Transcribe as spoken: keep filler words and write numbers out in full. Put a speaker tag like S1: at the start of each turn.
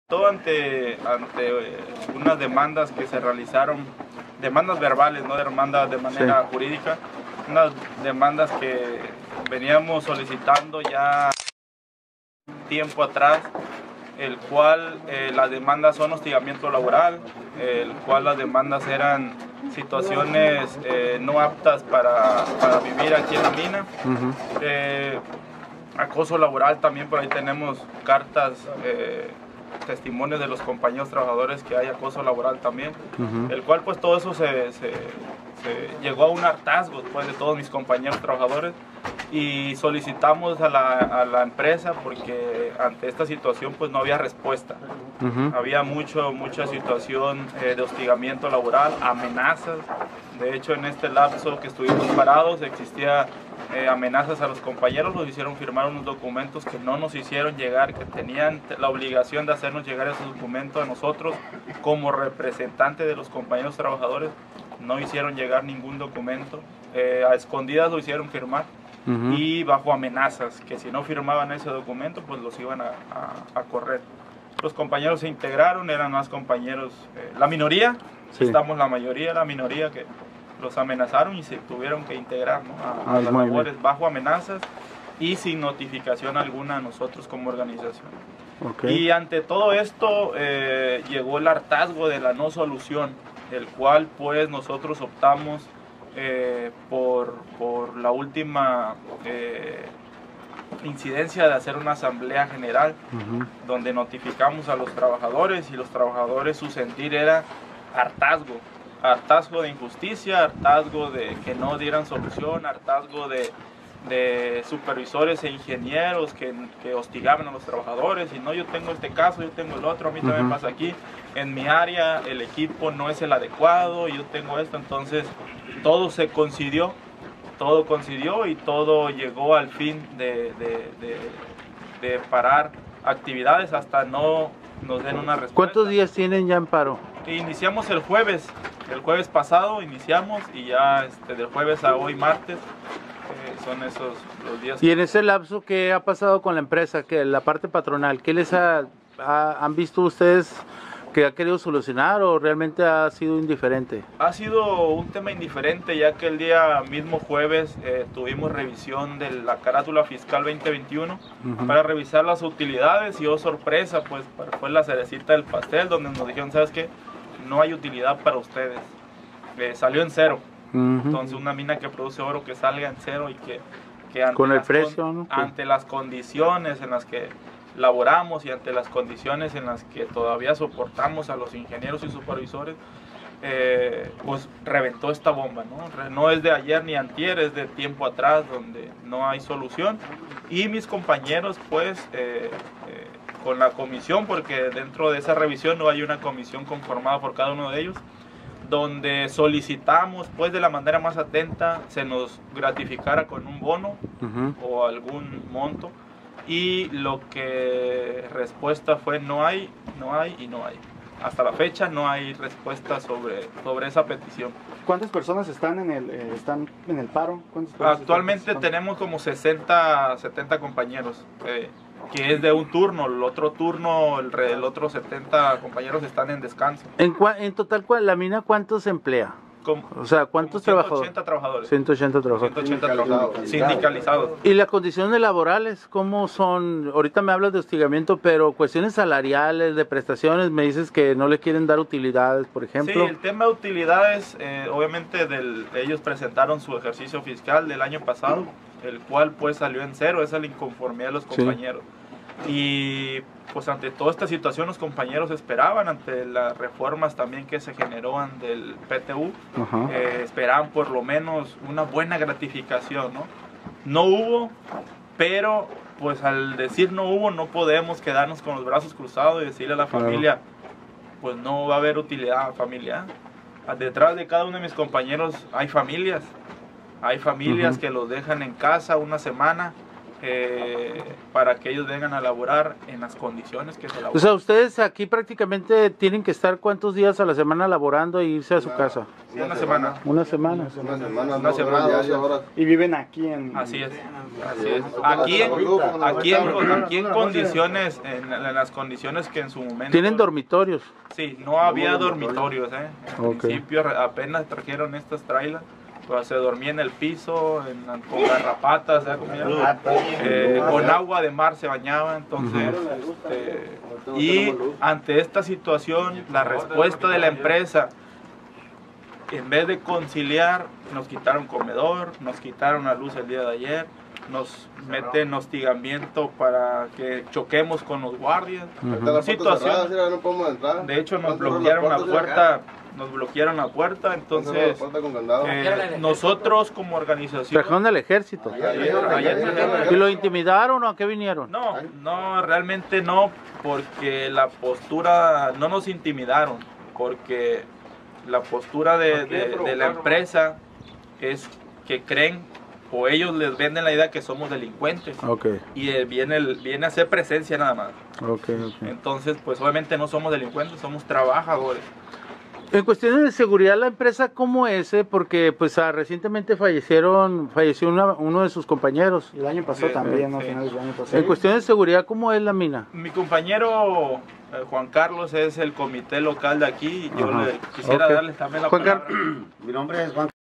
S1: Todo ante, ante eh, unas demandas que se realizaron, demandas verbales, no demandas de manera sí. jurídica, unas demandas que veníamos solicitando ya tiempo atrás, el cual eh, las demandas son hostigamiento laboral, el cual las demandas eran situaciones eh, no aptas para, para vivir aquí en la mina, uh-huh. eh, acoso laboral también, por ahí tenemos cartas, eh, testimonios de los compañeros trabajadores que hay acoso laboral también, uh-huh. el cual pues todo eso se, se, se llegó a un hartazgo pues, de todos mis compañeros trabajadores y solicitamos a la, a la empresa porque ante esta situación pues no había respuesta, uh-huh. había mucho, mucha situación eh, de hostigamiento laboral, amenazas. De hecho, en este lapso que estuvimos parados existía eh, amenazas a los compañeros, nos hicieron firmar unos documentos que no nos hicieron llegar, que tenían la obligación de hacernos llegar esos documentos a nosotros como representante de los compañeros trabajadores. No hicieron llegar ningún documento, eh, a escondidas lo hicieron firmar, uh-huh. y bajo amenazas, que si no firmaban ese documento pues los iban a, a, a correr. Los compañeros se integraron, eran más compañeros, eh, la minoría, sí. estamos la mayoría, la minoría que los amenazaron y se tuvieron que integrar, ¿no? a, a las labores bien. bajo amenazas y sin notificación alguna a nosotros como organización. Okay. Y ante todo esto eh, llegó el hartazgo de la no solución, el cual pues nosotros optamos eh, por, por la última eh, incidencia de hacer una asamblea general, uh-huh. donde notificamos a los trabajadores y los trabajadores su sentir era hartazgo, hartazgo de injusticia, hartazgo de que no dieran solución, hartazgo de, de supervisores e ingenieros que, que hostigaban a los trabajadores y no, yo tengo este caso, yo tengo el otro, a mí también uh-huh. pasa aquí, en mi área el equipo no es el adecuado, yo tengo esto, entonces todo se coincidió, todo coincidió y todo llegó al fin de, de, de, de parar actividades hasta no nos den una respuesta.
S2: ¿Cuántos días tienen ya en paro?
S1: Iniciamos el jueves, el jueves pasado iniciamos y ya este, del jueves a hoy martes eh, son esos los días.
S2: ¿Y en ese lapso qué ha pasado con la empresa, que la parte patronal, qué les ha, ha han visto ustedes que ha querido solucionar o realmente ha sido indiferente?
S1: Ha sido un tema indiferente, ya que el día mismo jueves eh, tuvimos revisión de la carátula fiscal veinte veintiuno uh-huh. para revisar las utilidades y oh sorpresa, pues fue la cerecita del pastel donde nos dijeron, ¿sabes qué? No hay utilidad para ustedes, eh, salió en cero, uh-huh. entonces una mina que produce oro que salga en cero y que, que ante,
S2: con el
S1: las,
S2: precio,
S1: con,
S2: ¿no?
S1: ante las condiciones en las que laboramos y ante las condiciones en las que todavía soportamos a los ingenieros y supervisores, eh, pues reventó esta bomba, ¿no? No es de ayer ni antier, es de tiempo atrás donde no hay solución y mis compañeros pues eh, eh, con la comisión, porque dentro de esa revisión no hay una comisión conformada por cada uno de ellos, donde solicitamos pues de la manera más atenta se nos gratificara con un bono uh-huh. o algún monto. Y lo que respuesta fue no hay, no hay y no hay. Hasta la fecha no hay respuesta sobre, sobre esa petición.
S3: ¿Cuántas personas están en el, eh, están en el paro?
S1: Actualmente tenemos como sesenta, setenta compañeros, eh, que es de un turno. El otro turno, el, el otro setenta compañeros están en descanso.
S2: En, en total, ¿la mina cuántos emplea?
S1: Como,
S2: o sea, ¿cuántos trabajadores?
S1: ciento ochenta trabajadores.
S2: ciento ochenta trabajadores.
S1: ciento ochenta trabajadores. Sindicalizados.
S2: ¿Y las condiciones laborales cómo son? Ahorita me hablas de hostigamiento, pero cuestiones salariales, de prestaciones, me dices que no le quieren dar utilidades, por ejemplo.
S1: Sí, el tema de utilidades, eh, obviamente del, ellos presentaron su ejercicio fiscal del año pasado, el cual pues salió en cero, esa es la inconformidad de los compañeros. Sí. Y pues ante toda esta situación los compañeros esperaban, ante las reformas también que se generaron del P T U, uh-huh. eh, esperaban por lo menos una buena gratificación, ¿no? No hubo, pero pues al decir no hubo no podemos quedarnos con los brazos cruzados y decirle a la familia, claro. pues no va a haber utilidad familiar. Detrás de cada uno de mis compañeros hay familias, hay familias uh-huh. que los dejan en casa una semana eh, para que ellos vengan a laborar en las condiciones que se laboran.
S2: O sea, ustedes aquí prácticamente tienen que estar cuántos días a la semana laborando e irse a su casa.
S1: Sí, una semana.
S2: Una semana.
S4: Una semana,
S1: Una
S4: dos
S1: semana.
S4: horas diarias, horas.
S3: Y viven aquí en...
S1: Así es, así es. Aquí, en- aquí, en, aquí en condiciones, en, en las condiciones que en su momento...
S2: Tienen dormitorios.
S1: Sí, no había dormitorios, ¿eh? En
S2: Ok.
S1: principio apenas trajeron estas trailers, pues se dormía en el piso, en, con garrapatas, ¿eh? Comía, eh, con agua de mar se bañaba, entonces... este, y ante esta situación, la respuesta de la empresa, en vez de conciliar, nos quitaron comedor, nos quitaron la luz el día de ayer, nos meten hostigamiento para que choquemos con los guardias.
S4: Están las puertas
S1: Situación.
S4: cerradas, mira, no podemos entrar.
S1: De hecho, nos
S4: Están cerradas
S1: bloquearon la
S4: las
S1: puerta, nos bloquearon la puerta,
S4: Están cerradas
S1: entonces
S4: las puertas con candado.
S1: eh, nosotros como organización...
S2: Trajeron al ejército.
S1: Ayer- ayer trajeron-
S2: ¿Y lo intimidaron o a qué vinieron?
S1: No, no, realmente no, porque la postura, no nos intimidaron, porque la postura de, de- de la empresa es que creen o ellos les venden la idea que somos delincuentes
S2: Ok,
S1: y eh, viene, el- viene a hacer presencia nada más.
S2: ok, ok.
S1: Entonces, pues obviamente no somos delincuentes, somos trabajadores.
S2: En cuestiones de seguridad, la empresa, ¿cómo es? eh? Porque pues ah, recientemente fallecieron, falleció una- uno de sus compañeros.
S3: Y el año pasado
S1: Sí,
S3: también, ¿no?
S1: sí.
S3: Finales del año pasado.
S2: En cuestiones de seguridad, ¿cómo es la mina?
S1: Mi compañero eh, Juan Carlos es el comité local de aquí y yo
S2: Ajá.
S1: le quisiera
S2: Ok.
S1: darles también la
S2: Juan Car-
S1: palabra.
S5: Mi nombre es Juan